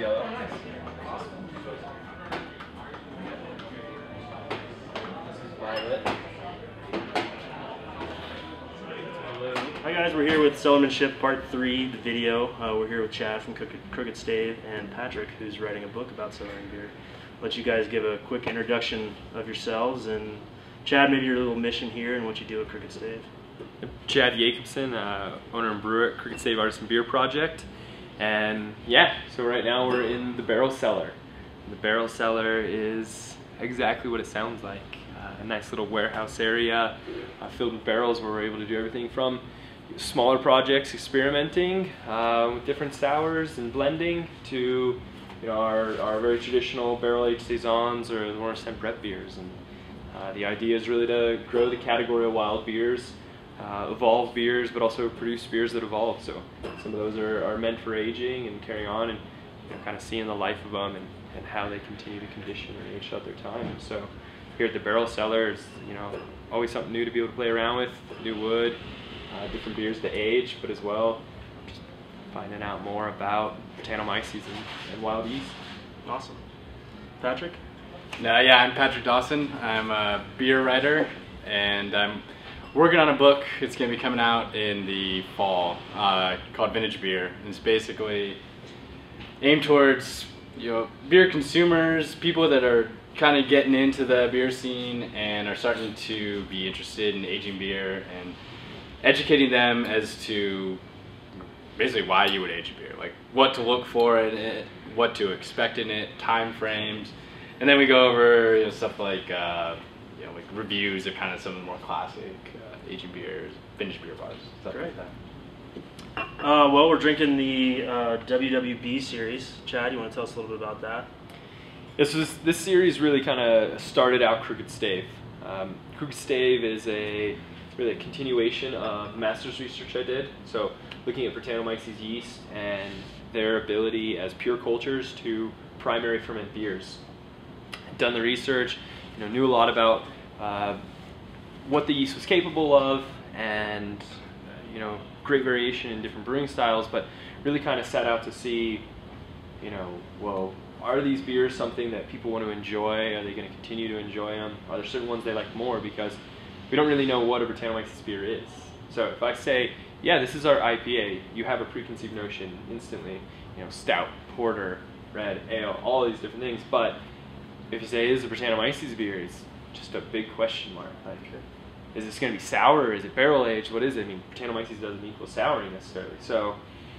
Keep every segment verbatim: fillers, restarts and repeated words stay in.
yellow. Violet. Hi guys, we're here with Cellarmanship Part three, the video. Uh, we're here with Chad from Crooked, Crooked Stave and Patrick, who's writing a book about cellaring beer. Let you guys give a quick introduction of yourselves, and Chad, maybe your little mission here and what you do at Crooked Stave. Chad Yakobson, uh, owner and brewer at Crooked Stave Artisan Beer Project. And yeah, so right now we're in the barrel cellar. The barrel cellar is exactly what it sounds like. Uh, a nice little warehouse area uh, filled with barrels where we're able to do everything from smaller projects, experimenting uh, with different sours and blending, to you know our, our very traditional barrel-aged saisons or the more Brett beers. And uh, the idea is really to grow the category of wild beers, uh, evolve beers, but also produce beers that evolve. So some of those are, are meant for aging and carrying on, and you know, kind of seeing the life of them and, and how they continue to condition and age out their time. So here at the barrel cellar, is you know always something new to be able to play around with, new wood, uh, different beers to age, but as well just finding out more about Brettanomyces and, and wild yeast. Awesome. Patrick? No, yeah, I'm Patrick Dawson. I'm a beer writer, and I'm working on a book. It's going to be coming out in the fall, uh, called Vintage Beer. And it's basically aimed towards you know beer consumers, people that are kind of getting into the beer scene and are starting to be interested in aging beer, and educating them as to basically why you would age a beer, like what to look for in it, what to expect in it, time frames. And then we go over you know, stuff like uh, you know, like reviews of kind of some of the more classic uh, aging beers, vintage beer bars, stuff Great. like that. Uh, well, we're drinking the uh, W W B series. Chad, you want to tell us a little bit about that? This was this series really kind of started out Crooked Stave. Um, Crooked Stave is a really a continuation of master's research I did. So looking at Brettanomyces yeast and their ability as pure cultures to primary ferment beers. Done the research, you know, knew a lot about uh, what the yeast was capable of, and uh, you know, great variation in different brewing styles, but really kind of set out to see, you know, well, are these beers something that people want to enjoy? Are they going to continue to enjoy them? Are there certain ones they like more? Because we don't really know what a Brettanomyces beer is. So if I say, yeah, this is our I P A, you have a preconceived notion instantly. You know, stout, porter, red, ale, all these different things. But if you say it is a Brettanomyces beer, it's just a big question mark. Like, is this going to be sour? Is it barrel aged? What is it? I mean, Brettanomyces doesn't equal souring necessarily. So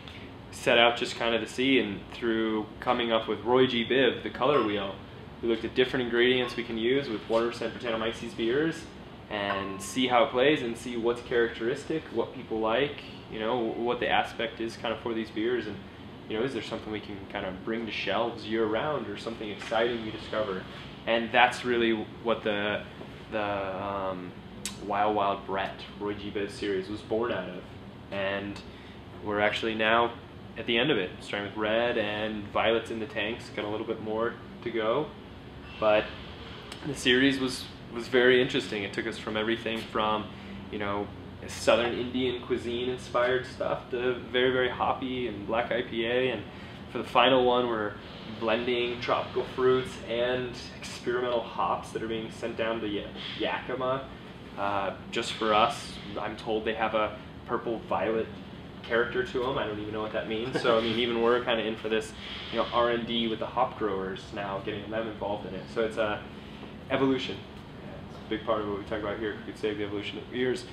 set out just kind of to see, and through coming up with Roy G. Biv, the color wheel, we looked at different ingredients we can use with one percent Brettanomyces beers and see how it plays and see what's characteristic, what people like, you know, what the aspect is kind of for these beers, and you know, is there something we can kind of bring to shelves year round, or something exciting we discover. And that's really what the the um, Wild Wild Brett Roy G. Biv series was born out of. And we're actually now at the end of it, starting with red and violets in the tanks, got a little bit more to go. But the series was was very interesting. It took us from everything from, you know, Southern Indian cuisine inspired stuff to very, very hoppy and black I P A. And for the final one, we're blending tropical fruits and experimental hops that are being sent down to Yakima. Uh, just for us, I'm told they have a purple violet character to them. I don't even know what that means. So I mean, even we're kind of in for this, you know, R and D with the hop growers now, getting them involved in it. So it's a evolution. It's a big part of what we talk about here. We could say the evolution of beers,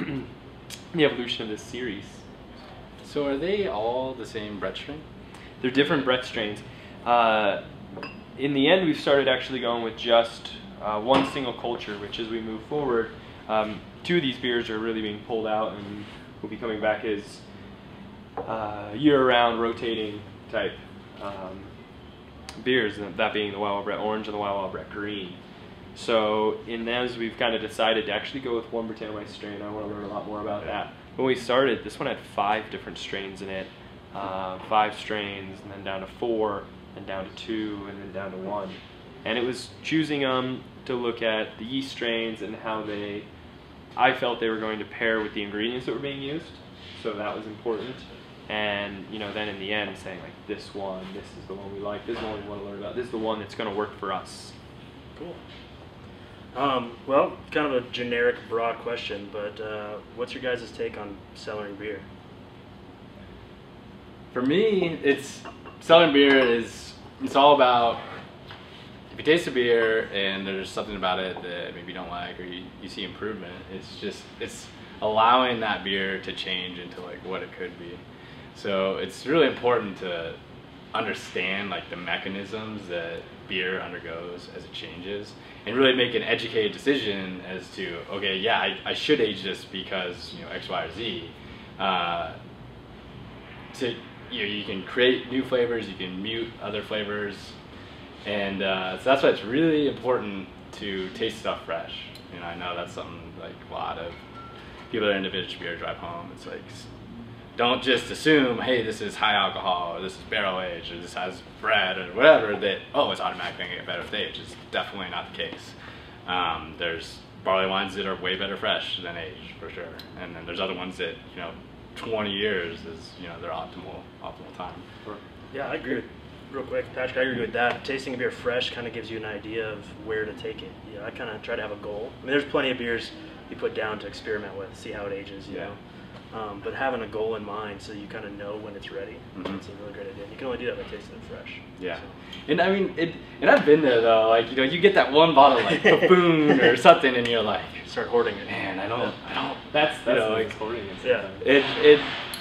the evolution of this series. So are they all the same Brett strain? They're different Brett strains. Uh, in the end, we've started actually going with just uh, one single culture, which as we move forward, um, two of these beers are really being pulled out and will be coming back as uh, year-round rotating type um, beers, and that being the Wild Wild Brett Orange and the Wild Wild Brett Green. So in those, we've kind of decided to actually go with one Brettanomyces strain. I want to learn a lot more about that. When we started, this one had five different strains in it, uh, five strains, and then down to four, and down to two, and then down to one. And it was choosing them um, to look at the yeast strains and how they, I felt they were going to pair with the ingredients that were being used. So that was important. and you know, then in the end saying like, this one, this is the one we like, this is the one we want to learn about, this is the one that's going to work for us. Cool. Um, well, kind of a generic, broad question, but uh, what's your guys' take on cellaring beer? For me, it's cellaring beer is it's all about if you taste a beer and there's something about it that maybe you don't like or you, you see improvement. It's just it's allowing that beer to change into like what it could be. So it's really important to understand like the mechanisms that beer undergoes as it changes and really make an educated decision as to, okay, yeah, I, I should age this because, you know, X, Y, or Z. Uh, to You know, you can create new flavors, you can mute other flavors, and uh, so that's why it's really important to taste stuff fresh. You know, I know that's something like a lot of people that are into vintage beer drive home. It's like, don't just assume, hey, this is high alcohol, or this is barrel aged, or this has bread, or whatever, that, oh, it's automatically gonna get better with age. It's definitely not the case. Um, there's barley wines that are way better fresh than aged, for sure. And then there's other ones that, you know, twenty years is, you know, their optimal optimal time. Yeah, I agree with, real quick, Patrick, I agree with that. Tasting a beer fresh kind of gives you an idea of where to take it. Yeah, I kind of try to have a goal. I mean, there's plenty of beers you put down to experiment with, see how it ages, you Yeah. know. Um, but having a goal in mind so you kind of know when it's ready, Mm-hmm. it's a really great idea. You can only do that by tasting it fresh. Yeah, So. and I mean, it, and I've been there though. Like, you know, you get that one bottle like Buffoon or something, and you're like, Start hoarding it. man, I don't, I don't. That's that's You know, the like, hoarding it yeah. sometimes. It it.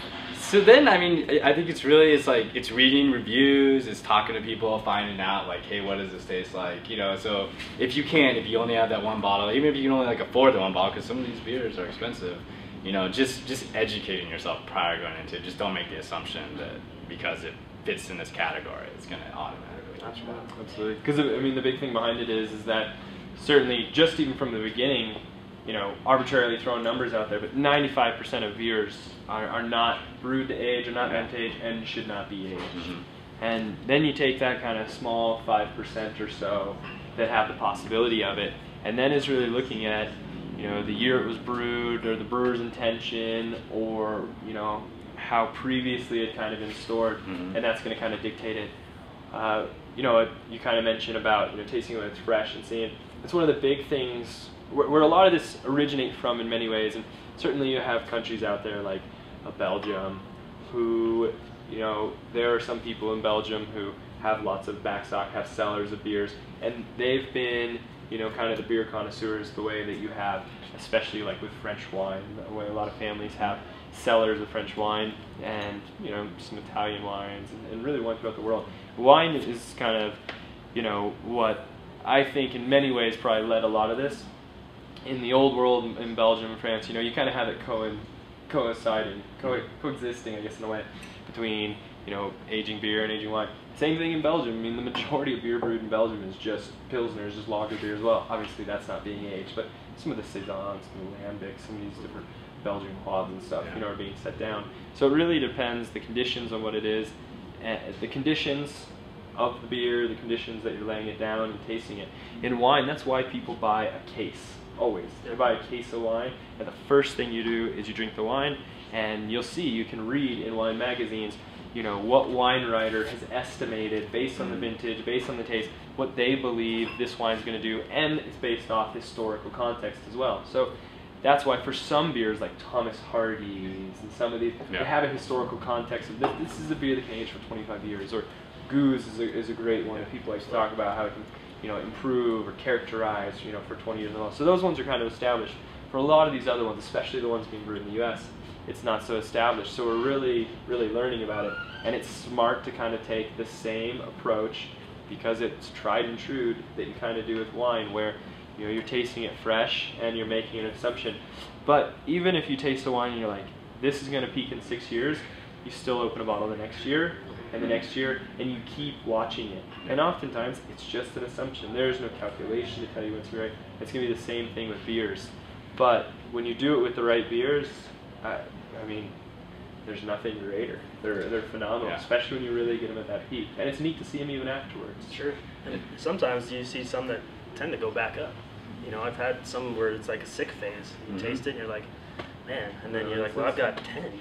So then, I mean, I I think it's really, it's like, it's reading reviews, it's talking to people, finding out like, hey, what does this taste like? You know, so if you can't, if you only have that one bottle, even if you can only like afford the one bottle, because some of these beers are expensive. You know, just just educating yourself prior to going into it. Just don't make the assumption that because it fits in this category, it's going to automatically taste better. Absolutely. Because I mean, the big thing behind it is is that certainly just even from the beginning, you know, arbitrarily throwing numbers out there, but ninety-five percent of beers are, are not brewed to age, are not meant to age, and should not be aged. Mm-hmm. And then you take that kind of small five percent or so that have the possibility of it, and then is really looking at, you know, the year it was brewed, or the brewer's intention, or, you know, how previously it kind of been stored, Mm-hmm. and that's going to kind of dictate it. Uh, you know, you kind of mentioned about, you know, tasting when it's fresh and seeing. It's one of the big things where, where a lot of this originates from in many ways, and certainly you have countries out there like uh, Belgium, who, you know, there are some people in Belgium who have lots of backstock, have cellars of beers, and they've been, you know, kind of the beer connoisseurs the way that you have, especially like with French wine, the way a lot of families have cellars of French wine, and, you know, some Italian wines, and, and really wine throughout the world. Wine is kind of, you know, what I think in many ways probably led a lot of this. In the old world, in Belgium and France, you know, you kind of have it co coinciding, co coexisting, I guess, in a way, between, you know, aging beer and aging wine. Same thing in Belgium. I mean, the majority of beer brewed in Belgium is just Pilsners, just lager beer as well. Obviously, that's not being aged, but some of the Saisons, some of the Lambics, some of these different Belgian quads and stuff, Yeah. you know, are being set down. So it really depends the conditions on what it is, uh, the conditions of the beer, the conditions that you're laying it down and tasting it. In wine, that's why people buy a case, always. They buy a case of wine, and the first thing you do is you drink the wine, and you'll see, you can read in wine magazines, you know, what wine writer has estimated based on the vintage, based on the taste, what they believe this wine's going to do, and it's based off historical context as well. So that's why for some beers like Thomas Hardy's and some of these, Yeah. they have a historical context of this, this is a beer that can age for twenty-five years, or Goose is a, is a great one that people like to talk about how it can, you know, improve or characterize, you know, for twenty years and all. So those ones are kind of established. For a lot of these other ones, especially the ones being brewed in the U S, it's not so established. So we're really, really learning about it. And it's smart to kind of take the same approach, because it's tried and true, that you kind of do with wine, where, you know, you're tasting it fresh and you're making an assumption. But even if you taste the wine and you're like, this is going to peak in six years, you still open a bottle the next year and the next year, and you keep watching it. And oftentimes, it's just an assumption. There's no calculation to tell you when it's going to be right. It's going to be the same thing with beers. But when you do it with the right beers, I, I mean, there's nothing greater. They're they're phenomenal, Yeah. especially when you really get them at that peak. And it's neat to see them even afterwards. Sure. And sometimes you see some that tend to go back up. You know, I've had some where it's like a sick phase. You Mhm. taste it and you're like, man, and then Yeah, you're like, it's well, I've nice. got ten of these.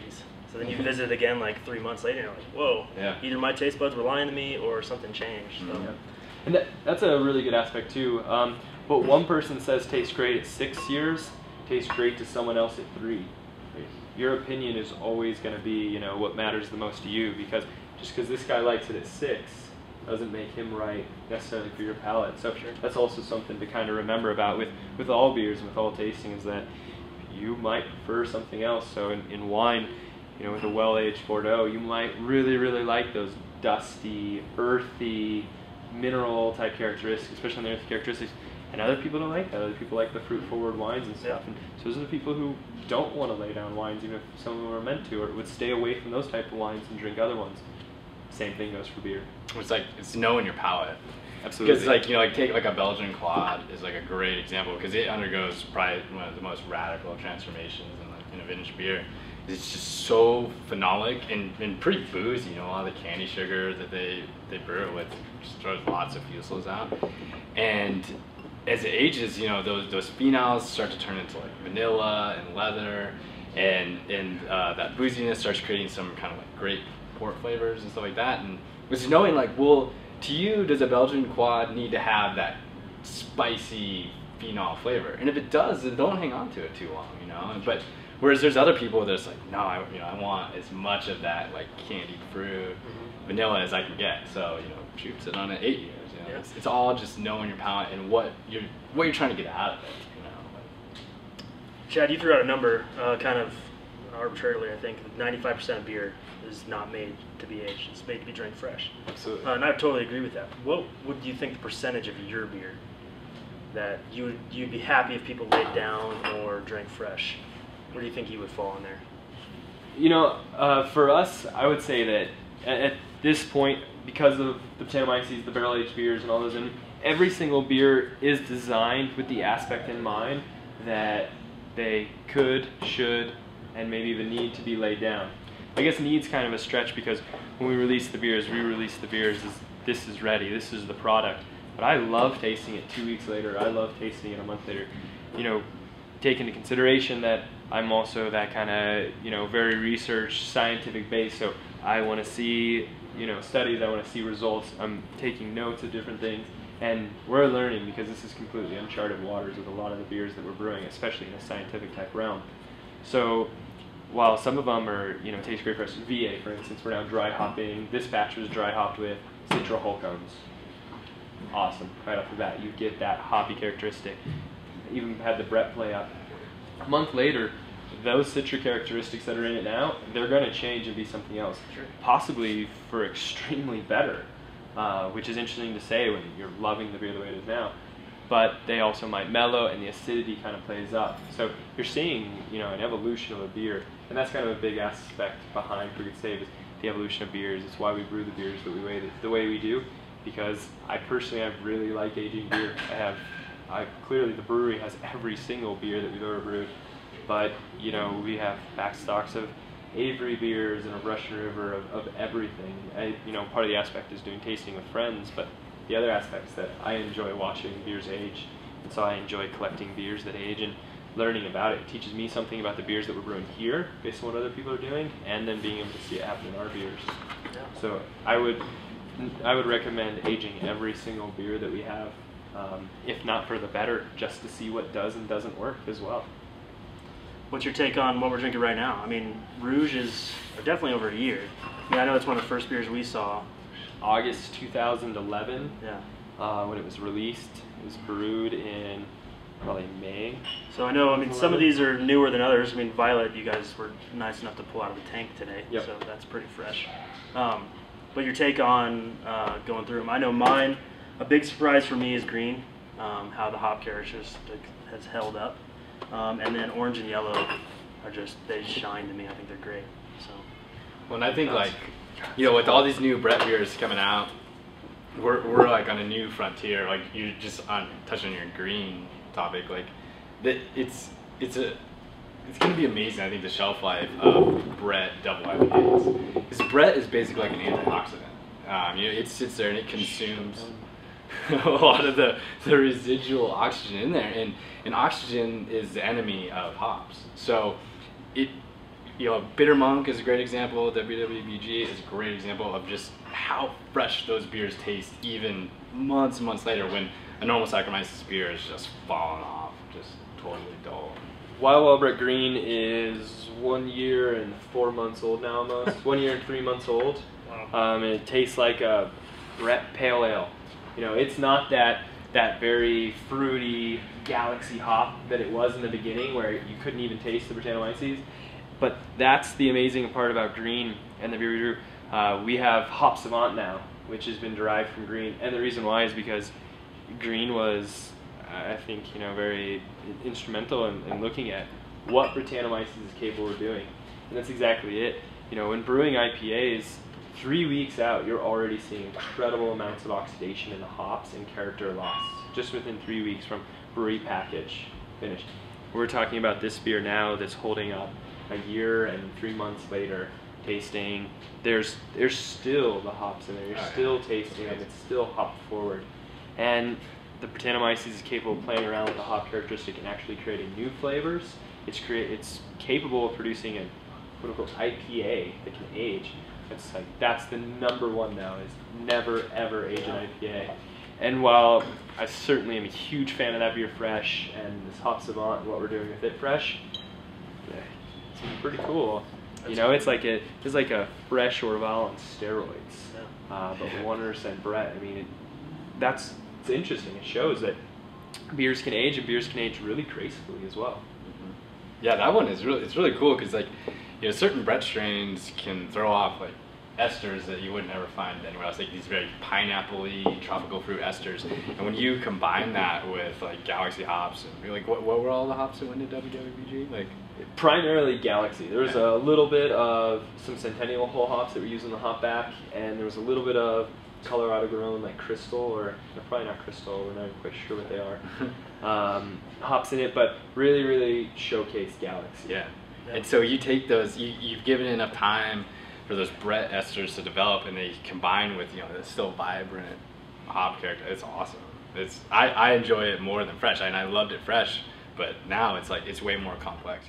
So then you visit it again like three months later, and you're like, whoa, Yeah. either my taste buds were lying to me or something changed. So. Yeah. And that, that's a really good aspect too. Um, what one person says tastes great at six years, tastes great to someone else at three. Your opinion is always going to be, you know, what matters the most to you, because just because this guy likes it at six doesn't make him right necessarily for your palate. So Sure. that's also something to kind of remember about with, with all beers and with all tasting, is that you might prefer something else. So in, in wine, you know, with a well-aged Bordeaux, you might really, really like those dusty, earthy, mineral type characteristics, especially on the earthy characteristics. And other people don't like that. Other people like the fruit-forward wines and stuff. Yeah. And so those are the people who don't want to lay down wines, even if some of them are meant to, or would stay away from those type of wines and drink other ones. Same thing goes for beer. It's like, it's knowing your palate. Absolutely. Because like, you know, like take like a Belgian Claude is like a great example, because it undergoes probably one of the most radical transformations in, like, in a vintage beer. It's just so phenolic and, and pretty boozy. You know, a lot of the candy sugar that they, they brew it with just throws lots of fuselage out. And as it ages, you know, those those phenols start to turn into like vanilla and leather, and and uh, that booziness starts creating some kind of like grape port flavors and stuff like that. And it's knowing like, well, to you, does a Belgian Quad need to have that spicy phenol flavor? And if it does, then don't hang on to it too long, you know. But whereas there's other people that's like, no, I you know I want as much of that like candied fruit, mm-hmm. vanilla as I can get. So you know, shoots it on at eight years. You know? Yeah. It's, it's all just knowing your palate and what you're what you're trying to get out of it. You know. Chad, you threw out a number, uh, kind of arbitrarily, I think. ninety-five percent of beer is not made to be aged. It's made to be drank fresh. Absolutely. Uh, and I totally agree with that. What would you think the percentage of your beer that you would you'd be happy if people laid down or drank fresh? Where do you think you would fall in there? You know, uh, for us, I would say that at, at this point, because of the Brettanomyces, the barrel-aged beers, and all those, and every single beer is designed with the aspect in mind that they could, should, and maybe even need to be laid down. I guess need's kind of a stretch, because when we release the beers, we release the beers as this is ready, this is the product. But I love tasting it two weeks later. I love tasting it a month later. You know, take into consideration that I'm also that kind of, you know, very research, scientific based. So I want to see, you know, studies. I want to see results. I'm taking notes of different things, and we're learning, because this is completely uncharted waters with a lot of the beers that we're brewing, especially in a scientific type realm. So while some of them are, you know, taste great for us, V A for instance, we're now dry hopping. This batch was dry hopped with Citra Holcombs. Awesome, right off the bat, you get that hoppy characteristic. Even had the Brett play up. A month later, those Citra characteristics that are in it now, they're going to change and be something else. Sure. Possibly for extremely better, uh, which is interesting to say when you're loving the beer the way it is now. But they also might mellow, and the acidity kind of plays up. So you're seeing, you know, an evolution of a beer, and that's kind of a big aspect behind Crooked Stave, is the evolution of beers. It's why we brew the beers the way the way we do, because I personally, I really like aging beer. I have, I clearly the brewery has every single beer that we've ever brewed, but you know, we have back stocks of Avery beers and a Russian River of, of everything. I, you know, part of the aspect is doing tasting with friends, but the other aspects that I enjoy watching beers age, and so I enjoy collecting beers that age and learning about it. It teaches me something about the beers that we're brewing here based on what other people are doing, and then being able to see it happen in our beers. Yeah. So I would, I would recommend aging every single beer that we have, um, if not for the better, just to see what does and doesn't work as well. What's your take on what we're drinking right now? I mean, Rouge is definitely over a year. I mean, I know it's one of the first beers we saw. August two thousand eleven, Yeah. uh, when it was released. It was brewed in probably May. So I know, I mean, some of these are newer than others. I mean, Violet, you guys were nice enough to pull out of the tank today, Yep. so that's pretty fresh. Um, but your take on uh, going through them? I know mine, a big surprise for me is green, um, how the hop characteristic has held up. Um, and then orange and yellow are just, they shine to me. I think they're great. So. Well, and I think like, you know, with all these new Brett beers coming out, we're, we're like on a new frontier. Like you're just on touching on your green topic. Like that, it's it's a it's gonna be amazing. I think the shelf life of Brett double I P As. Because Brett is basically like an antioxidant. Um, you know, it sits there and it consumes a lot of the the residual oxygen in there, and and oxygen is the enemy of hops. So it you know, Bitter Monk is a great example. W W B G is a great example of just how fresh those beers taste, even months and months later when a normal Saccharomyces beer is just falling off, just totally dull. Wild Wild Brett Green is one year and four months old now, almost. one year and three months old. Wow. Um, and it tastes like a Brett Pale Ale. You know, it's not that that very fruity Galaxy hop that it was in the beginning, where you couldn't even taste the Brettanomyces. But that's the amazing part about Green and the beer we brew. Uh, we have Hop Savant now, which has been derived from Green, and the reason why is because Green was, I think, you know, very instrumental in, in looking at what Brettanomyces is capable of doing, and that's exactly it. You know, when brewing I P As, three weeks out, you're already seeing incredible amounts of oxidation in the hops and character loss, just within three weeks from brewery package finished. We're talking about this beer now that's holding up a year and three months later, tasting. There's there's still the hops in there. You're oh, still yeah. tasting them. It's still hopped forward, and the Brettanomyces is capable of playing around with the hop characteristic and actually creating new flavors. It's create it's capable of producing a quote unquote I P A that can age. It's like that's the number one now, is never ever age an I P A. And while I certainly am a huge fan of that beer fresh and this Hop Savant and what we're doing with it fresh, it's pretty cool. You know, it's like a it's like a fresh Orval on steroids, uh, but one hundred percent Brett. I mean, it, that's it's interesting. It shows that beers can age, and beers can age really gracefully as well. Mm-hmm. Yeah, that one is really it's really cool because, like, you know, certain Brett strains can throw off like esters that you would never find anywhere else, like these very pineapple-y tropical fruit esters. And when you combine that with like Galaxy hops, and like what what were all the hops that went into W W B G? Like primarily Galaxy. There was a little bit of some Centennial whole hops that were used in the hop back, and there was a little bit of Colorado grown like Crystal, or no, probably not Crystal, we're not even quite sure what they are, um, hops in it, but really, really showcase Galaxy. Yeah. yeah. And so you take those, you, you've given it enough time for those Brett esters to develop, and they combine with, you know, the still vibrant hop character. It's awesome. It's I, I enjoy it more than fresh, and I loved it fresh, but now it's like it's way more complex.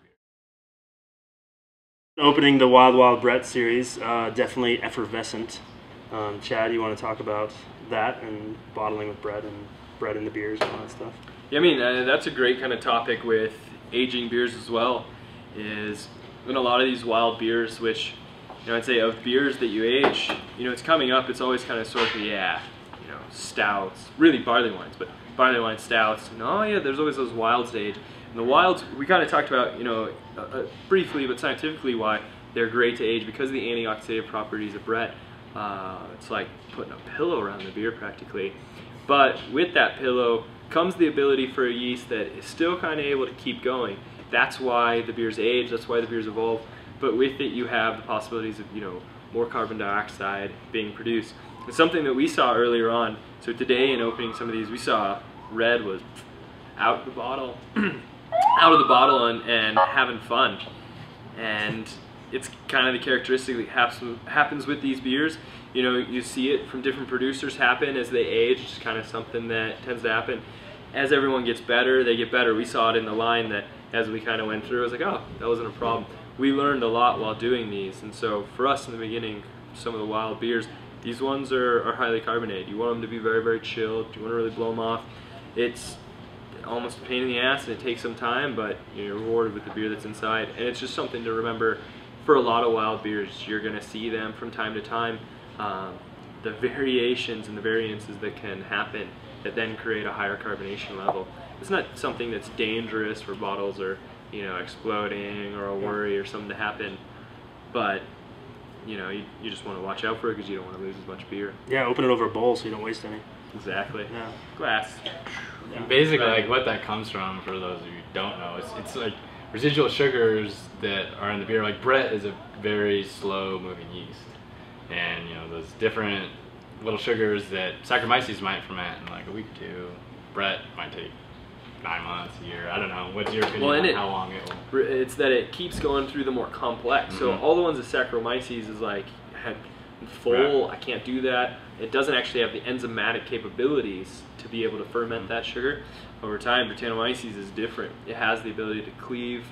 Opening the Wild Wild Brett series, uh, definitely effervescent. Um, Chad, you want to talk about that and bottling with Brett and Brett in the beers and all that stuff? Yeah, I mean, uh, that's a great kind of topic with aging beers as well, is in a lot of these wild beers, which, you know, I'd say of beers that you age, you know, it's coming up, it's always kind of sort of, yeah, you know, stouts, really barley wines, but barley wine stouts, and oh yeah, there's always those wilds to age. And the wilds, we kind of talked about, you know, uh, uh, briefly, but scientifically why they're great to age, because of the antioxidant properties of Brett. Uh, it's like putting a pillow around the beer practically. But with that pillow comes the ability for a yeast that is still kind of able to keep going. That's why the beers age, that's why the beers evolve. But with it, you have the possibilities of, you know, more carbon dioxide being produced. It's something that we saw earlier on. So today, in opening some of these, we saw red was out of the bottle, out of the bottle and, and having fun. And it's kind of the characteristic that happens, happens with these beers. You know, you see it from different producers happen as they age. It's kind of something that tends to happen. As everyone gets better, they get better. We saw it in the line that as we kind of went through, I was like, oh, that wasn't a problem. We learned a lot while doing these. And so for us in the beginning, some of the wild beers, these ones are, are highly carbonated. You want them to be very, very chilled. You want to really blow them off. It's almost a pain in the ass and it takes some time, but you're rewarded with the beer that's inside. And it's just something to remember. For a lot of wild beers, you're going to see them from time to time. Um, the variations and the variances that can happen that then create a higher carbonation level. It's not something that's dangerous where bottles are, you know, exploding or a worry or something to happen, but you know, you, you just want to watch out for it because you don't want to lose as much beer. Yeah, open it over a bowl so you don't waste any. Exactly. Yeah. Glass. Yeah. And basically, like what that comes from, for those of you who don't know, it's it's like residual sugars that are in the beer. Like Brett is a very slow moving yeast, and you know those different little sugars that Saccharomyces might ferment in like a week or two, Brett might take nine months, a year. I don't know. What's your opinion well, on it, how long it will? It's that it keeps going through the more complex. Mm-hmm. So all the ones that Saccharomyces is like full. Right. I can't do that. It doesn't actually have the enzymatic capabilities to be able to ferment mm-hmm. that sugar. Over time, Brettanomyces is different. It has the ability to cleave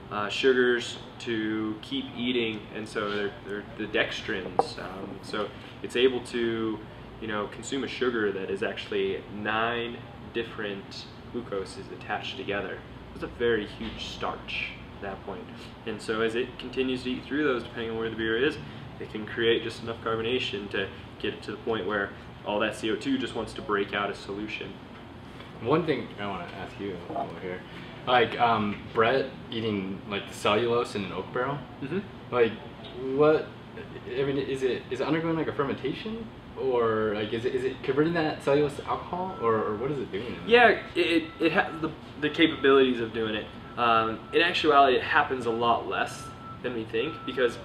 uh, sugars to keep eating, and so they're, they're the dextrins. Um, so it's able to, you know, consume a sugar that is actually nine different glucoses attached together. It's a very huge starch at that point. And so as it continues to eat through those, depending on where the beer is, it can create just enough carbonation to get it to the point where all that C O two just wants to break out a solution. One thing I want to ask you over here, like um, Brett eating like the cellulose in an oak barrel, Mm-hmm. like what? I mean, is it is it undergoing like a fermentation, or like is it is it converting that cellulose to alcohol, or, or what is it doing? Yeah, it, it has the, the capabilities of doing it. Um, in actuality, it happens a lot less than we think, because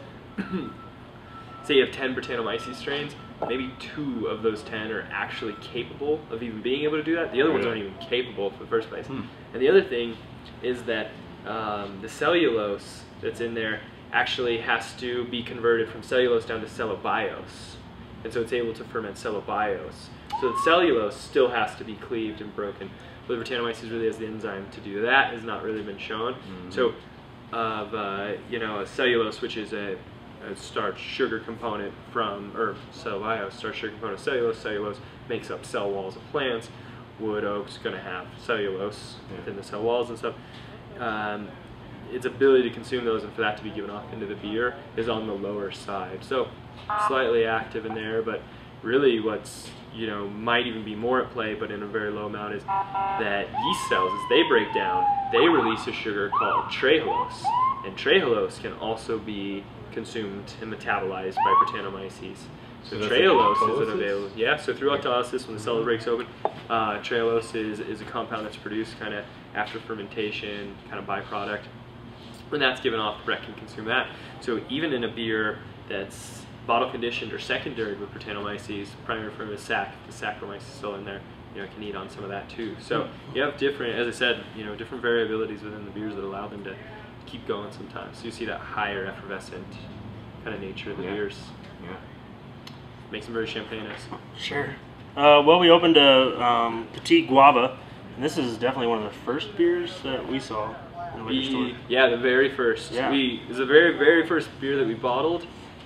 say you have ten Brettanomyces strains, maybe two of those ten are actually capable of even being able to do that. The other ones aren't even capable for the first place. Hmm. And the other thing is that um, the cellulose that's in there actually has to be converted from cellulose down to cellobiose. And so it's able to ferment cellobiose. So the cellulose still has to be cleaved and broken. But Brettanomyces really has the enzyme to do that, has not really been shown. Mm-hmm. So of uh, you know, a cellulose, which is a, a starch sugar component from, or cellobiose, starch sugar component of cellulose. Cellulose makes up cell walls of plants. Wood, oak's going to have cellulose yeah. within the cell walls and stuff. Um, its ability to consume those and for that to be given off into the beer is on the lower side. So slightly active in there, but really what's, you know, might even be more at play, but in a very low amount, is that yeast cells, as they break down, they release a sugar called trehalose. And trehalose can also be consumed and metabolized by Brettanomyces. So, so trehalose is an available, yeah, so through autolysis, when the cell breaks open, uh, trehalose is, is a compound that's produced kind of after fermentation, kind of byproduct. When that's given off, the Brett can consume that. So even in a beer that's bottle conditioned or secondary with Brettanomyces, primary ferment is sac, the Saccharomyces is still in there, you know, can eat on some of that too. So you have different, as I said, you know, different variabilities within the beers that allow them to keep going sometimes. So you see that higher effervescent kind of nature of the yeah. beers. Yeah. Makes them very champagne-esque. Sure. Uh, well, we opened a um, Petit Guava, and this is definitely one of the first beers that we saw in the liquor store. Yeah, the very first. Yeah. We, it was the very, very first beer that we bottled,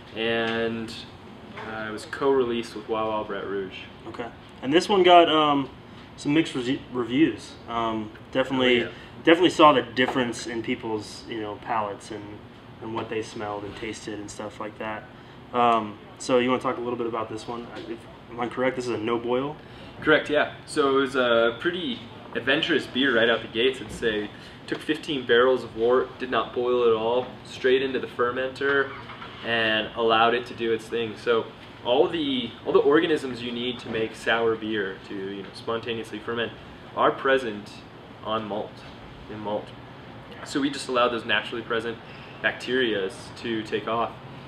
and uh, it was co-released with Wild Wild Brett Rouge. Okay. And this one got um, some mixed re reviews. Um, definitely, oh, yeah. definitely saw the difference in people's, you know, palates and, and what they smelled and tasted and stuff like that. Um, so you want to talk a little bit about this one? If, am I correct? This is a no boil? Correct, yeah. So it was a pretty adventurous beer right out the gates. I'd say took fifteen barrels of wort, did not boil at all, straight into the fermenter, and allowed it to do its thing. So all the all the organisms you need to make sour beer, to you know spontaneously ferment, are present on malt, in malt. So we just allowed those naturally present bacteria to take off.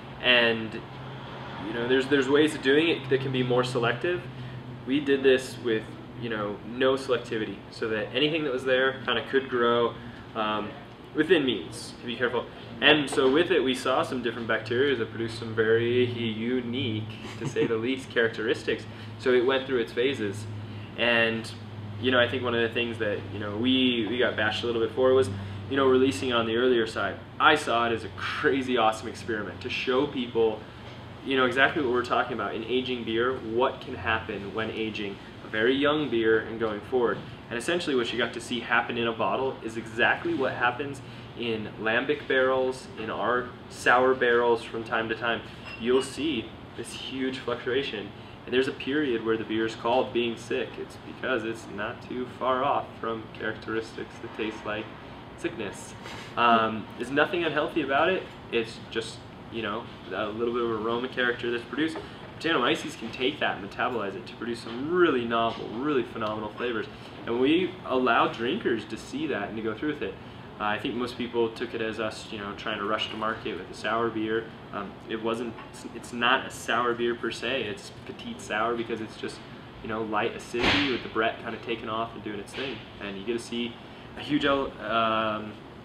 And you know, there's there's ways of doing it that can be more selective. We did this with you know no selectivity, so that anything that was there kind of could grow um, within means. To be careful. And so with it, we saw some different bacteria that produced some very unique, to say the least, characteristics. So it went through its phases, and you know I think one of the things that you know we we got bashed a little bit for was you know releasing it on the earlier side. I saw it as a crazy awesome experiment to show people you know exactly what we're talking about in aging beer, what can happen when aging a very young beer and going forward. And essentially what you got to see happen in a bottle is exactly what happens in lambic barrels, in our sour barrels from time to time. You'll see this huge fluctuation. And there's a period where the beer is called being sick. It's because it's not too far off from characteristics that taste like sickness. Um, there's nothing unhealthy about it. It's just, you know, a little bit of aroma character that's produced. Brettanomyces can take that and metabolize it to produce some really novel, really phenomenal flavors. And we allow drinkers to see that and to go through with it. Uh, I think most people took it as us, you know, trying to rush to market with a sour beer. Um, it wasn't, it's not a sour beer per se. It's petite sour because it's just, you know, light acidity with the Brett kind of taking off and doing its thing. And you get to see a huge um, uh,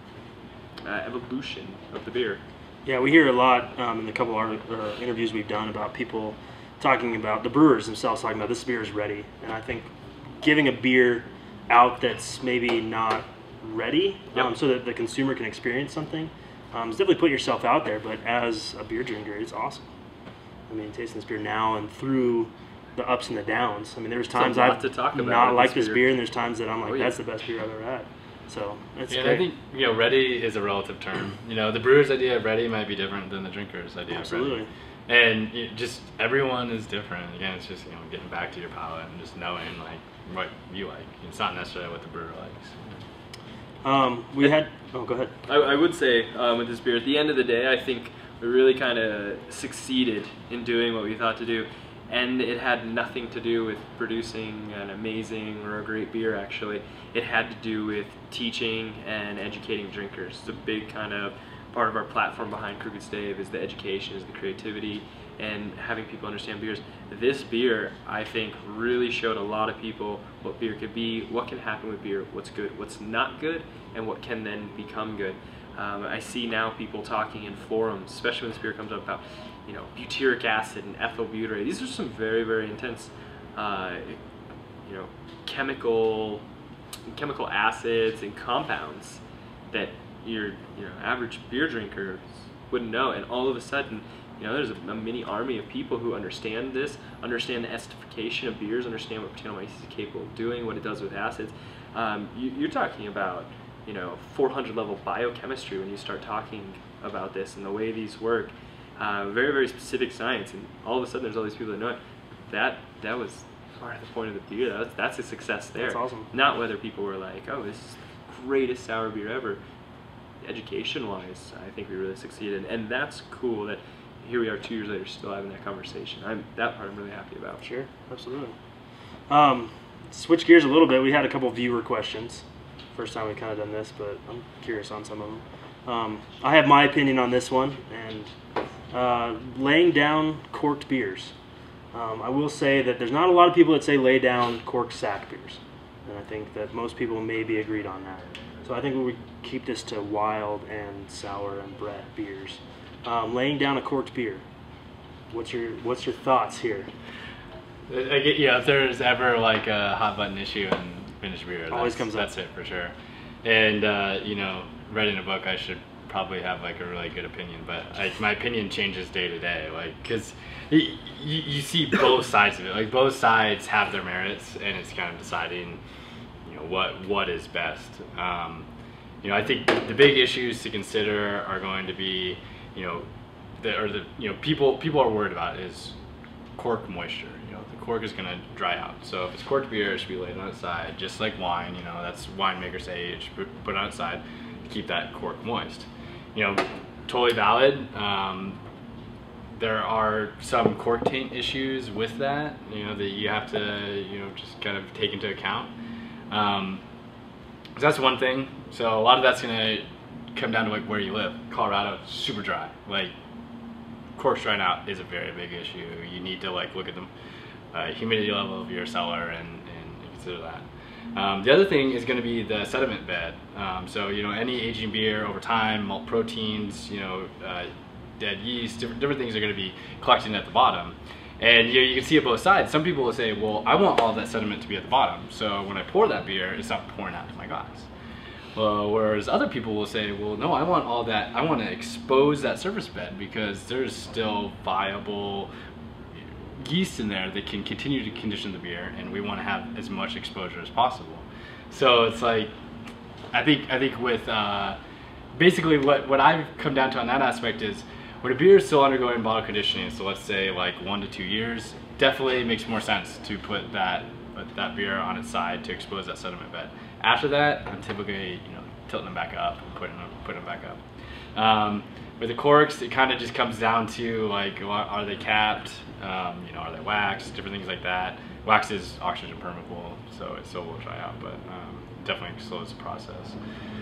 evolution of the beer. Yeah, we hear a lot um, in the couple of uh, interviews we've done about people talking about, the brewers themselves talking about this beer is ready. And I think giving a beer out that's maybe not ready, Yep. um, so that the consumer can experience something. Um, it's definitely put yourself out there, but as a beer drinker, it's awesome. I mean, tasting this beer now and through the ups and the downs. I mean, there's times lot I've to talk about not with liked this this beer. beer, and there's times that I'm like, Oh, yeah. that's the best beer I've ever had. So it's Yeah, and great. I think, you know, ready is a relative term. You know, the brewer's idea of ready might be different than the drinker's idea Absolutely. of ready. And you just everyone is different. Again, it's just, you know, getting back to your palate and just knowing like what you like. It's not necessarily what the brewer likes. Um, we had. Oh, go ahead. I, I would say um, with this beer, at the end of the day, I think we really kind of succeeded in doing what we thought to do. And it had nothing to do with producing an amazing or a great beer, actually. It had to do with teaching and educating drinkers. It's a big kind of part of our platform behind Crooked Stave is the education, is the creativity, and having people understand beers. This beer, I think, really showed a lot of people what beer could be, what can happen with beer, what's good, what's not good, and what can then become good. Um, I see now people talking in forums, especially when this beer comes up, about, you know, butyric acid and ethyl butyrate. These are some very, very intense, uh, you know, chemical, chemical acids and compounds that your, you know, average beer drinkers wouldn't know. And all of a sudden, you know, there's a, a mini army of people who understand this, understand the esterification of beers, understand what Brettanomyces is capable of doing, what it does with acids. Um, you, you're talking about, you know, four hundred level biochemistry when you start talking about this and the way these work. Uh, very, very specific science, and all of a sudden there's all these people that know it. That that was part of the point of the beer. That was, that's a success there. That's awesome. Not whether people were like, oh, this is the greatest sour beer ever. Education-wise, I think we really succeeded, and that's cool that here we are two years later still having that conversation. I'm that part I'm really happy about. Sure, absolutely. Um, switch gears a little bit. We had a couple viewer questions. First time we've kind of done this, but I'm curious on some of them. Um, I have my opinion on this one, and uh, laying down corked beers. Um, I will say that there's not a lot of people that say lay down corked sack beers, and I think that most people may be agreed on that. So I think we would keep this to wild and sour and Brett beers. Um, laying down a corked beer. What's your What's your thoughts here? I get, yeah, if there's ever like a hot button issue in Finnish beer, Always that's, comes up. that's it for sure. And uh, you know, writing a book, I should probably have like a really good opinion, but I, my opinion changes day to day, like because you, you see both sides of it. Like both sides have their merits, and it's kind of deciding, you know, what what is best. Um, you know, I think the big issues to consider are going to be, you know, the or the you know people people are worried about is cork moisture. You know, the cork is going to dry out. So if it's corked beer, it should be laid on its side, just like wine. You know, that's winemakers say it should be put on its side to keep that cork moist. You know, totally valid. Um, there are some cork taint issues with that, you know, that you have to, you know, just kind of take into account. Um, so that's one thing. So a lot of that's gonna come down to like where you live. Colorado, super dry. Like corks drying out is a very big issue. You need to like look at the uh, humidity level of your cellar and, and consider that. Um, the other thing is going to be the sediment bed. Um, so, you know, any aging beer over time, malt proteins, you know, uh, dead yeast, different, different things are going to be collecting at the bottom. And you know, you can see it both sides. Some people will say, well, I want all that sediment to be at the bottom. So when I pour that beer, it's not pouring out to my glass. Well, whereas other people will say, well, no, I want all that, I want to expose that surface bed because there's still viable yeast in there that can continue to condition the beer, and we want to have as much exposure as possible. So it's like, I think I think with uh, basically what what I've come down to on that aspect is when a beer is still undergoing bottle conditioning, so let's say like one to two years, definitely makes more sense to put that put that beer on its side to expose that sediment bed. After that, I'm typically, you know, tilting them back up and putting them putting them back up. Um, with the corks, it kind of just comes down to like, are they capped? Um, you know, are they waxed? Different things like that. Wax is oxygen permeable, so it still will dry out, but um, definitely slows the process.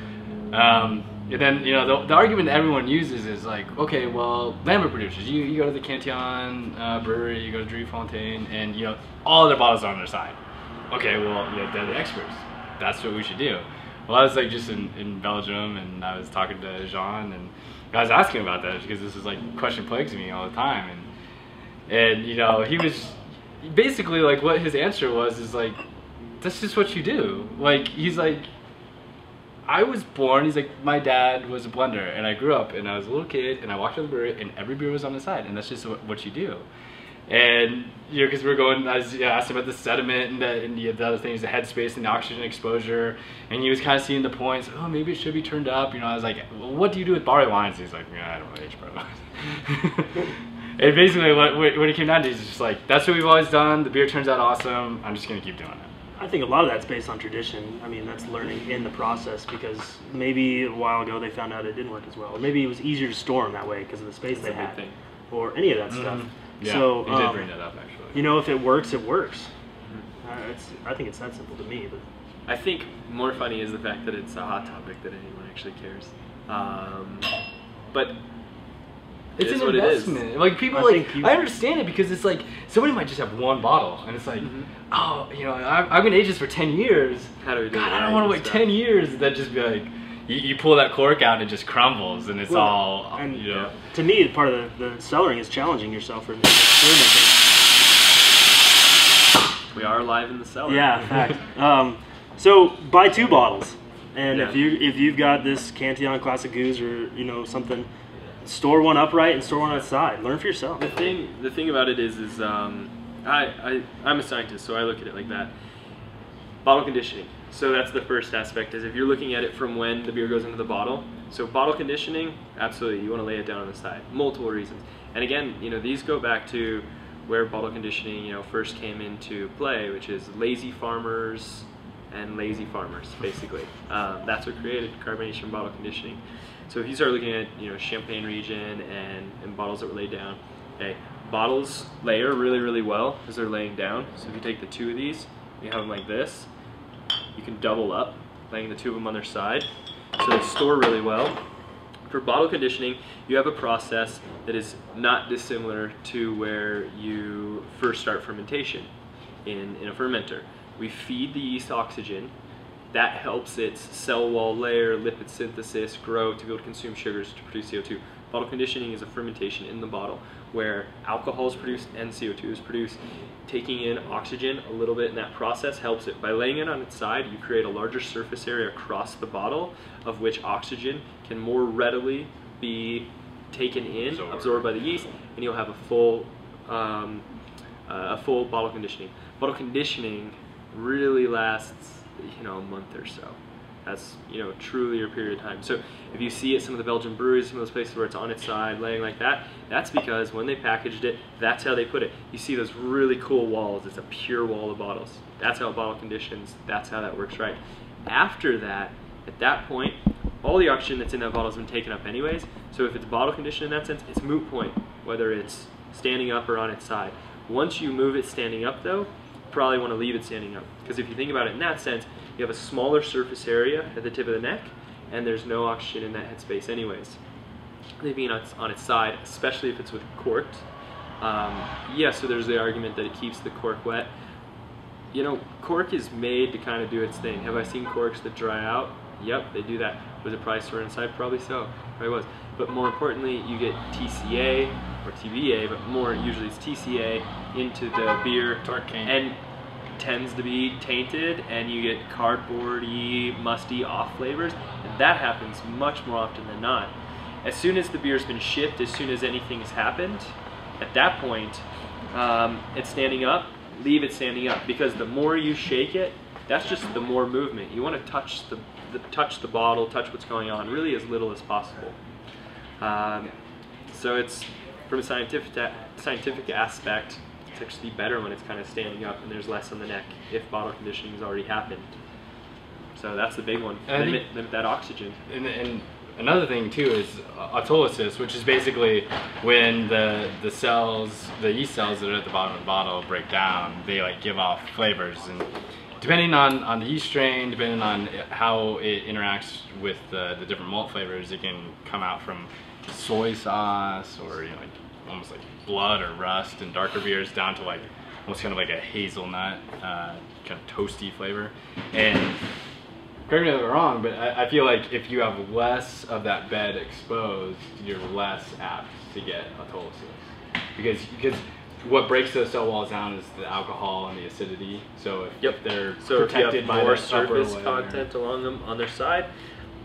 Um, and then, you know, the, the argument that everyone uses is like, okay, well, Lambert producers, you, you go to the Cantillon uh, brewery, you go to Drury Fontaine, and you know, all their bottles are on their side. Okay, well, you know, they're the experts. That's what we should do. Well, I was like just in, in Belgium, and I was talking to Jean, and I was asking about that because this is like question plagues me all the time, and and you know, he was basically like, what his answer was is like, that's just what you do. Like, he's like, I was born, he's like, my dad was a blender, and I grew up, and I was a little kid, and I walked to the brewery, and every beer was on the side, and that's just what, what you do. And, you know, because we're going, I was, yeah, I asked about the sediment and the, and the, the other things, the headspace and the oxygen exposure, and he was kind of seeing the points, oh, maybe it should be turned up, you know, I was like, well, what do you do with barley wines? He's like, yeah, I don't know age, bro. And basically what, what it came down to is just like, that's what we've always done, the beer turns out awesome, I'm just going to keep doing it. I think a lot of that's based on tradition. I mean, that's learning in the process, because maybe a while ago they found out it didn't work as well. Or maybe it was easier to store them that way because of the space That's they a big had. thing. Or any of that Mm-hmm. stuff. Yeah, so, you did um, bring that up actually. You know, if it works, it works. Mm-hmm. uh, it's, I think it's that simple to me. But I think more funny is the fact that it's a hot topic that anyone actually cares. Um, but it It's is an what it is. investment. Like people, I like think you- I understand it because it's like somebody might just have one bottle, and it's like, Mhm. oh, you know, I'm, I'm gonna age this for ten years. How do we do God, it I don't right want to and wait stuff. ten years. That just be like, you, you pull that cork out and it just crumbles, and it's Well, all, and you know. to me, part of the, the cellaring is challenging yourself or experimenting. We are live in the cellar. Yeah, fact. um, so buy two bottles, and Yeah. if you if you've got this Cantillon Classic Goose or you know something, store one upright and store one outside. Learn for yourself. The thing, the thing about it is, is um, I, I, I'm a scientist, so I look at it like that. Bottle conditioning. So that's the first aspect. Is if you're looking at it from when the beer goes into the bottle. So bottle conditioning, absolutely, you want to lay it down on the side. Multiple reasons. And again, you know, these go back to where bottle conditioning, you know, first came into play, which is lazy farmers and lazy farmers, basically. Um, that's what created carbonation bottle conditioning. So if you start looking at, you know, Champagne region and, and bottles that were laid down, okay, bottles layer really, really well as they're laying down. So if you take the two of these, you have them like this, you can double up, laying the two of them on their side. So they store really well. For bottle conditioning, you have a process that is not dissimilar to where you first start fermentation in, in a fermenter. We feed the yeast oxygen. That helps its cell wall layer, lipid synthesis, grow to be able to consume sugars to produce C O two. Bottle conditioning is a fermentation in the bottle where alcohol is produced and C O two is produced. Taking in oxygen a little bit in that process helps it. By laying it on its side, you create a larger surface area across the bottle of which oxygen can more readily be taken in, Absorbed. absorbed by the yeast, and you'll have a full, um, uh, a full bottle conditioning. Bottle conditioning really lasts, you know, a month or so. That's, you know, truly your period of time. So if you see it, some of the Belgian breweries, some of those places where it's on its side, laying like that, that's because when they packaged it, that's how they put it. You see those really cool walls. It's a pure wall of bottles. That's how bottle conditions. That's how that works right. After that, at that point, all the oxygen that's in that bottle has been taken up anyways. So if it's bottle conditioned in that sense, it's moot point, whether it's standing up or on its side. Once you move it standing up though, probably want to leave it standing up. Because if you think about it in that sense, you have a smaller surface area at the tip of the neck, and there's no oxygen in that headspace anyways. Leaving it on its side, especially if it's with corked, um, yeah, so there's the argument that it keeps the cork wet. You know, cork is made to kind of do its thing. Have I seen corks that dry out? Yep, they do that. Was it probably stored inside? Probably so. Probably was. But more importantly, you get T C A or T B A, but more usually it's T C A into the beer, and tends to be tainted, and you get cardboardy, musty off flavors, and that happens much more often than not. As soon as the beer's been shipped, as soon as anything's happened, at that point, um, it's standing up. Leave it standing up, because the more you shake it, that's just the more movement. You want to touch the, the touch the bottle, touch what's going on, really as little as possible. Um, so it's, from a scientific scientific aspect, it's actually better when it's kind of standing up and there's less on the neck if bottle conditioning has already happened. So that's the big one. And I Limit, think- limit that oxygen. And, and another thing too is autolysis, which is basically when the the cells, the yeast cells that are at the bottom of the bottle break down, they like give off flavors, and depending on, on the yeast strain, depending on how it interacts with the, the different malt flavors, it can come out from soy sauce or, you know, like almost like blood or rust, and darker beers down to like almost kind of like a hazelnut uh, kind of toasty flavor. And correct me if I'm wrong, but I, I feel like if you have less of that bed exposed, you're less apt to get autolysis, because because what breaks those cell walls down is the alcohol and the acidity. So if, Yep. if they're So if you protected have by more that upper surface layer- content along them on their side,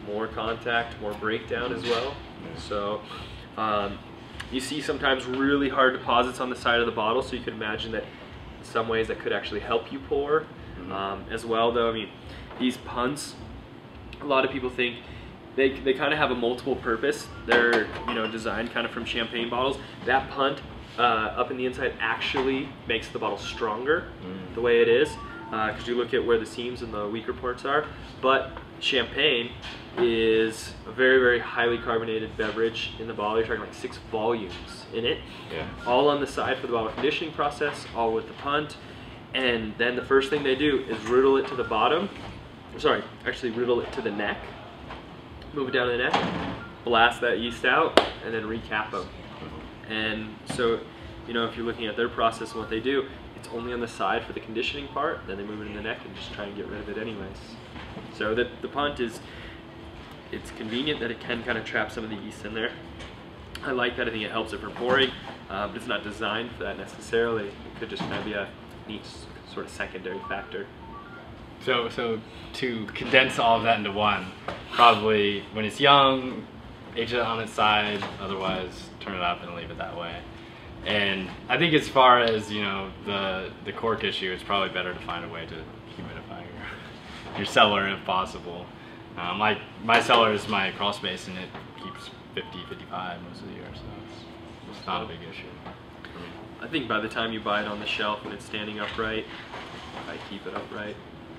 more contact, more breakdown as well. So um, you see sometimes really hard deposits on the side of the bottle, so you can imagine that in some ways that could actually help you pour. Mm-hmm. um, as well though, I mean, these punts, a lot of people think they, they kind of have a multiple purpose. They're, you know, designed kind of from champagne bottles. That punt uh, up in the inside actually makes the bottle stronger mm. the way it is, because uh, you look at where the seams and the weaker parts are. But champagne is a very, very highly carbonated beverage in the bottle. You're talking like six volumes in it. Yeah. All on the side for the bottle conditioning process, all with the punt. And then the first thing they do is riddle it to the bottom. Sorry, actually riddle it to the neck. Move it down to the neck, blast that yeast out, and then recap them. And so, you know, if you're looking at their process and what they do, it's only on the side for the conditioning part, then they move it in the neck and just try and get rid of it anyways. So the, the punt is, it's convenient that it can kind of trap some of the yeast in there. I like that. I think it helps it for pouring, uh, but it's not designed for that necessarily. It could just kind of be a neat sort of secondary factor. So, so to condense all of that into one, probably when it's young, age it on its side, otherwise turn it up and leave it that way. And I think as far as, you know, the, the cork issue, it's probably better to find a way to humidify your, your cellar if possible. Um, my, my cellar is my crawl space and it keeps fifty, fifty-five most of the year, so it's, it's not a big issue for me. I think by the time you buy it on the shelf and it's standing upright, I keep it upright.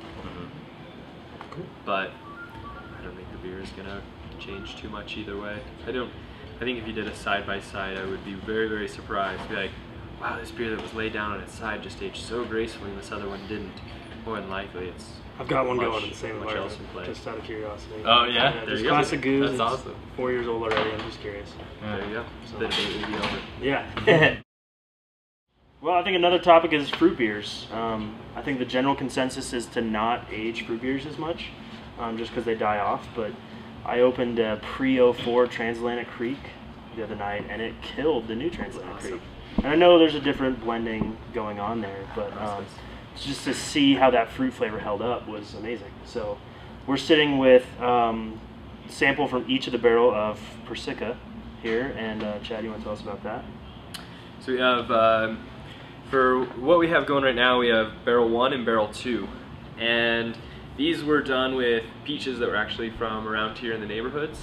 Mm-hmm. Cool. But I don't think the beer is gonna change too much either way. I don't. I think if you did a side by side, I would be very, very surprised. Be like, wow, this beer that was laid down on its side just aged so gracefully, and this other one didn't. More than likely, it's. I've got one much, going in the same much else in environment, play. just out of curiosity. Oh yeah, yeah there just you classic go. goose. That's awesome. Four years old already. I'm just curious. Yeah. There you go. So. The debate will be over. Yeah. Well, I think another topic is fruit beers. Um, I think the general consensus is to not age fruit beers as much, um, just because they die off. But I opened a pre oh four Transatlantic Creek the other night, and it killed the new Transatlantic Awesome. Creek. And I know there's a different blending going on there, but um, just to see how that fruit flavor held up was amazing. So we're sitting with um, sample from each of the barrel of Persica here, and uh, Chad, you want to tell us about that? So we have, um, for what we have going right now, we have barrel one and barrel two. And these were done with peaches that were actually from around here in the neighborhoods.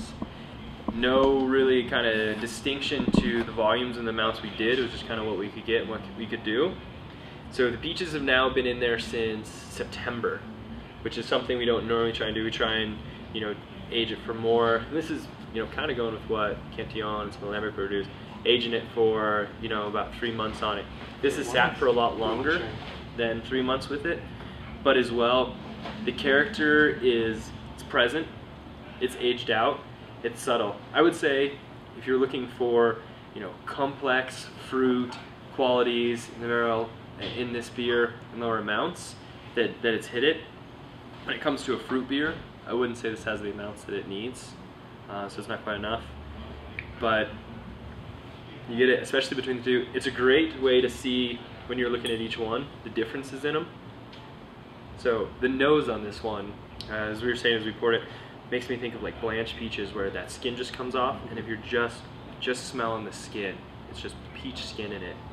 No really kind of distinction to the volumes and the amounts we did. It was just kind of what we could get and what we could do. So the peaches have now been in there since September, which is something we don't normally try and do. We try and, you know, age it for more. And this is, you know, kind of going with what Cantillon and some of the Lambert produced, aging it for, you know, about three months on it. This has sat for a lot longer than three months with it, but as well, the character is it's present, it's aged out, it's subtle. I would say if you're looking for, you know, complex fruit qualities in the barrel, in this beer in lower amounts, that, that it's hit it. When it comes to a fruit beer, I wouldn't say this has the amounts that it needs, uh, so it's not quite enough. But you get it, especially between the two. It's a great way to see, when you're looking at each one, the differences in them. So the nose on this one, uh, as we were saying as we poured it, makes me think of like blanched peaches, where that skin just comes off, and if you're just just smelling the skin, it's just peach skin in it.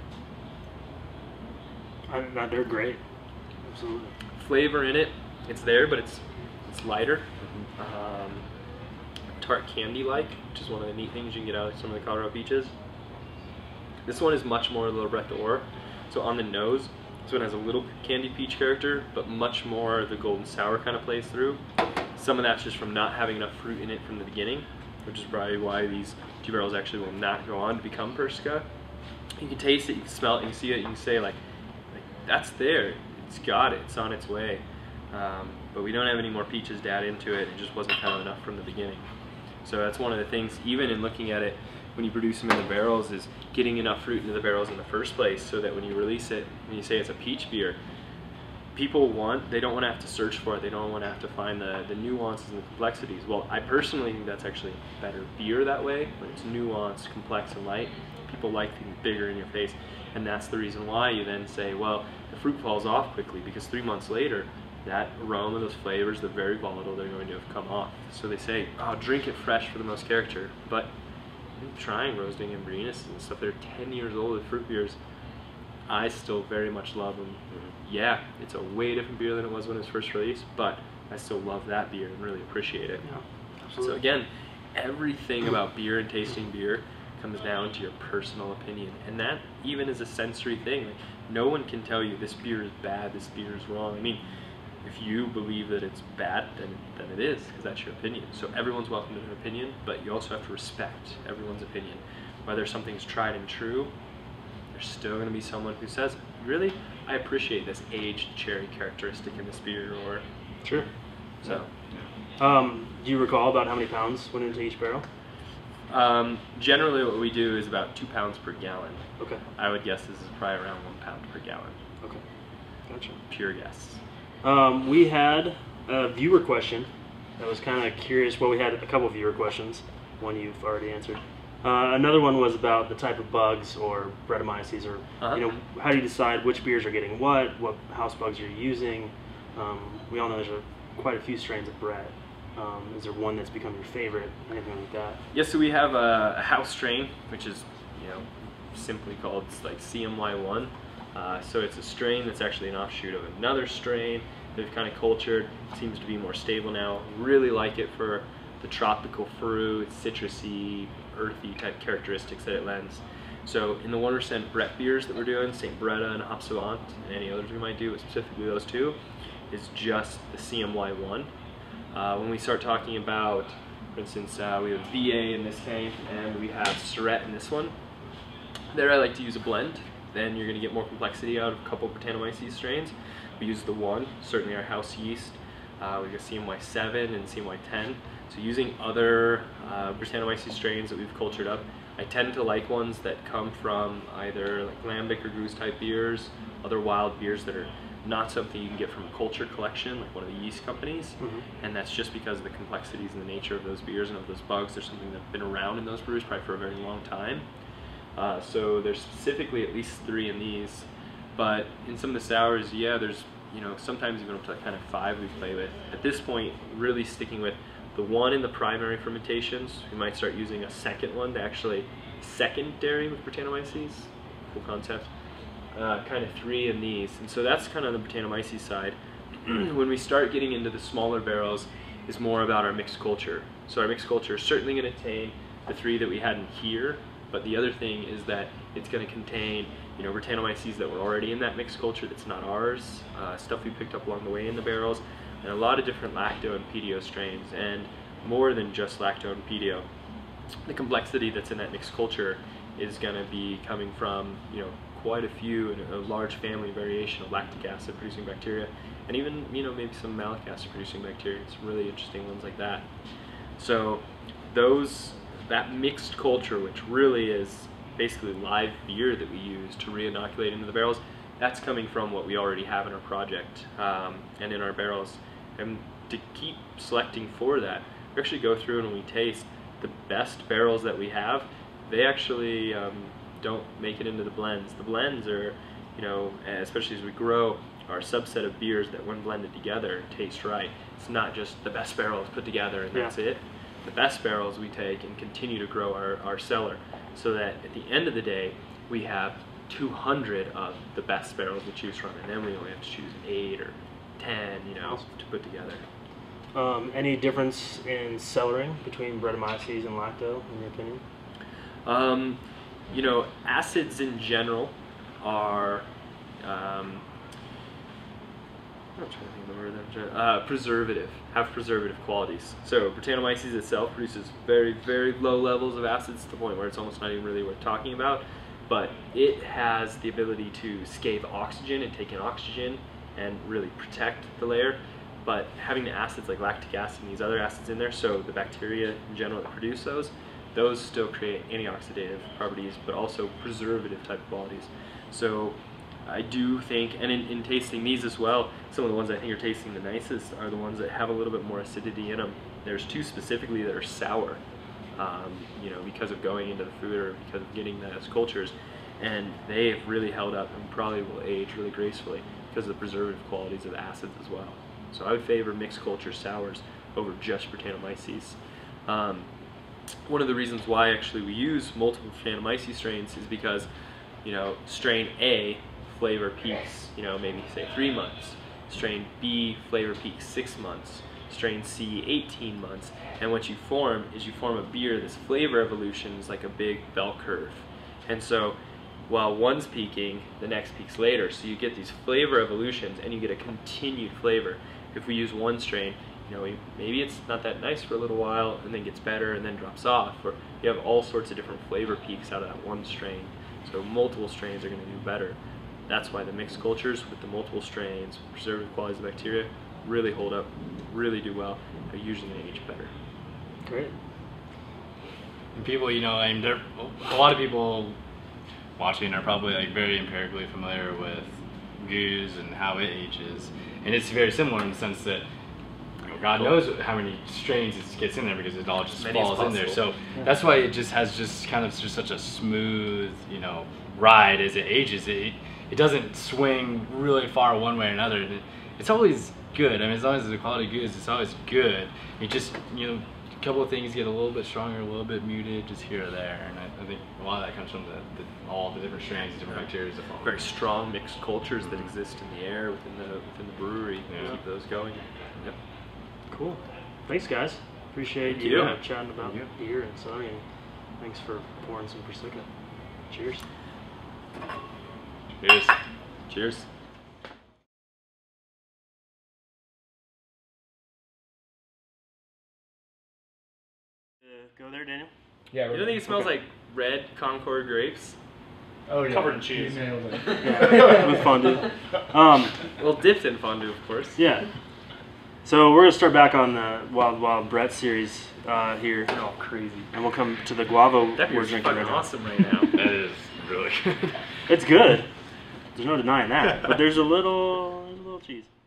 I, no, they're great. Absolutely. Flavor in it, it's there, but it's it's lighter. Um, tart candy-like, which is one of the neat things you can get out of some of the Colorado peaches. This one is much more Le Brec d'Or. So on the nose, this one has a little candy peach character, but much more the golden sour kind of plays through. Some of that's just from not having enough fruit in it from the beginning, which is probably why these two barrels actually will not go on to become Persica. You can taste it, you can smell it, you can see it, you can say like, like that's there, it's got it, it's on its way. Um, but we don't have any more peaches to add into it, it just wasn't kind of enough from the beginning. So that's one of the things, even in looking at it, when you produce them in the barrels, is getting enough fruit into the barrels in the first place, so that when you release it, when you say it's a peach beer, people want, they don't want to have to search for it, they don't want to have to find the, the nuances and the complexities. Well, I personally think that's actually a better beer that way, when it's nuanced, complex, and light. People like things bigger in your face, and that's the reason why you then say, well, the fruit falls off quickly, because three months later, that aroma, those flavors, they're very volatile, they're going to have come off. So they say, oh, drink it fresh for the most character. But I'm trying roasting and Barinas and stuff. They're ten years old with fruit beers. I still very much love them. Mm-hmm. Yeah, it's a way different beer than it was when it was first released, but I still love that beer and really appreciate it. Yeah, absolutely. So again, everything about beer and tasting beer comes down to your personal opinion, and that even is a sensory thing. Like, no one can tell you this beer is bad, this beer is wrong. I mean, if you believe that it's bad, then, then it is, because that's your opinion. So everyone's welcome to their opinion, but you also have to respect everyone's opinion. Whether something's tried and true, there's still going to be someone who says, really, I appreciate this aged cherry characteristic in this beer, or... Sure. So. Um, do you recall about how many pounds went into each barrel? Um, generally what we do is about two pounds per gallon. Okay. I would guess this is probably around one pound per gallon. Okay. Gotcha. Pure guess. Um, we had a viewer question that was kind of curious. Well, we had a couple of viewer questions. One you've already answered. Uh, another one was about the type of bugs or Brettanomyces, or uh-huh. you know, how do you decide which beers are getting what, what house bugs you're using? Um, we all know there's a, quite a few strains of Brett. Um, is there one that's become your favorite? Anything like that? Yes, so we have a, a house strain, which is, you know, simply called like C M Y one. Uh, so it's a strain that's actually an offshoot of another strain that we've kind of cultured. It seems to be more stable now. Really like it for the tropical fruit, citrusy, earthy type characteristics that it lends. So in the one percent Brett beers that we're doing, Saint Bretta and Hop Savant, and any others we might do, but specifically those two, is just the C M Y one. Uh, when we start talking about, for instance, uh, we have V A in this tank, and we have Surette in this one. There I like to use a blend. Then you're going to get more complexity out of a couple of Brettanomyces strains. We use the one, certainly our house yeast. Uh, we got C M Y seven and C M Y ten. So using other uh, Brettanomyces strains that we've cultured up, I tend to like ones that come from either like lambic or goose type beers, other wild beers that are not something you can get from a culture collection like one of the yeast companies. Mm-hmm. And that's just because of the complexities and the nature of those beers and of those bugs. There's something that's been around in those brews probably for a very long time. Uh, so there's specifically at least three in these, but in some of the sours, yeah, there's, you know, sometimes even up to kind of five we play with. At this point, really sticking with the one in the primary fermentations. We might start using a second one to actually secondary with Brettanomyces. Cool concept. Uh, kind of three in these, and so that's kind of the Brettanomyces side. When we start getting into the smaller barrels, is more about our mixed culture. So our mixed culture is certainly going to contain the three that we had in here, but the other thing is that it's going to contain, you know, Brettanomyces that were already in that mixed culture that's not ours, uh, stuff we picked up along the way in the barrels, and a lot of different lacto and P D O strains, and more than just lacto and P D O. The complexity that's in that mixed culture is going to be coming from, you know, quite a few and a large family variation of lactic acid producing bacteria, and even, you know, maybe some malic acid producing bacteria. It's really interesting ones like that. So those, that mixed culture, which really is basically live beer that we use to re-inoculate into the barrels, that's coming from what we already have in our project um, and in our barrels. And to keep selecting for that, we actually go through and we taste the best barrels that we have. They actually um, don't make it into the blends. The blends are, you know, especially as we grow, are a subset of beers that when blended together taste right. It's not just the best barrels put together and that's yeah. it. The best barrels we take and continue to grow our, our cellar, so that at the end of the day we have two hundred of the best barrels to choose from, and then we only have to choose eight or ten, you know, to put together. Um, any difference in cellaring between Brettanomyces and lacto, in your opinion? Um, you know, acids in general are, um, I'm not trying to think of the word I'm trying, uh, preservative, have preservative qualities. So Brettanomyces itself produces very, very low levels of acids to the point where it's almost not even really worth talking about, but it has the ability to scathe oxygen and take in oxygen and really protect the layer. But having the acids like lactic acid and these other acids in there, so the bacteria in general that produce those, those still create antioxidative properties, but also preservative type qualities. So I do think, and in, in tasting these as well, some of the ones I think are tasting the nicest are the ones that have a little bit more acidity in them. There's two specifically that are sour, um, you know, because of going into the food or because of getting those cultures, and they've really held up and probably will age really gracefully because of the preservative qualities of the acids as well. So I would favor mixed culture sours over just Brettanomyces. Um, one of the reasons why actually we use multiple Brettanomyces strains is because, you know, strain A flavor peaks, you know, maybe say three months. Strain B flavor peaks six months. Strain C eighteen months. And what you form is you form a beer. This flavor evolution is like a big bell curve. And so while one's peaking, the next peaks later. So you get these flavor evolutions and you get a continued flavor. If we use one strain, you know, maybe it's not that nice for a little while and then gets better and then drops off. Or you have all sorts of different flavor peaks out of that one strain. So multiple strains are going to do better. That's why the mixed cultures with the multiple strains, preservative qualities of bacteria, really hold up, really do well. They're usually going to age better. Great. And people, you know, I mean, there, a lot of people watching are probably like very empirically familiar with goose and how it ages, and it's very similar in the sense that, you know, God knows how many strains it gets in there because it all just falls in there. So yeah. That's why it just has just kind of just such a smooth, you know, ride as it ages. It it doesn't swing really far one way or another. It's always good. I mean, as long as it's a quality goose, it's always good. You just, you know, a couple of things get a little bit stronger, a little bit muted, just here or there. And I, I think a lot of that comes from the, the, all the different strains, different bacteria that fall. Very strong mixed cultures that exist in the air within the within the brewery. Yeah. Keep those going. Yep. Cool. Thanks, guys. Appreciate Thank you, you. Uh, chatting about Thank beer and selling. And thanks for pouring some Prosecco. Cheers. Cheers. Cheers. Uh, go there, Daniel. Yeah. You don't think it smells like red Concord grapes? Oh yeah. Covered in cheese. You nailed it. Yeah, with fondue. Um, Well, dipped in fondue, of course. yeah. So we're gonna start back on the Wild Wild Brett series uh, here, Oh, crazy. and we'll come to the Guavo That we're beer's drinking fucking right now. awesome right now. That is really good. It's good. There's no denying that, but there's a little, there's a little cheese.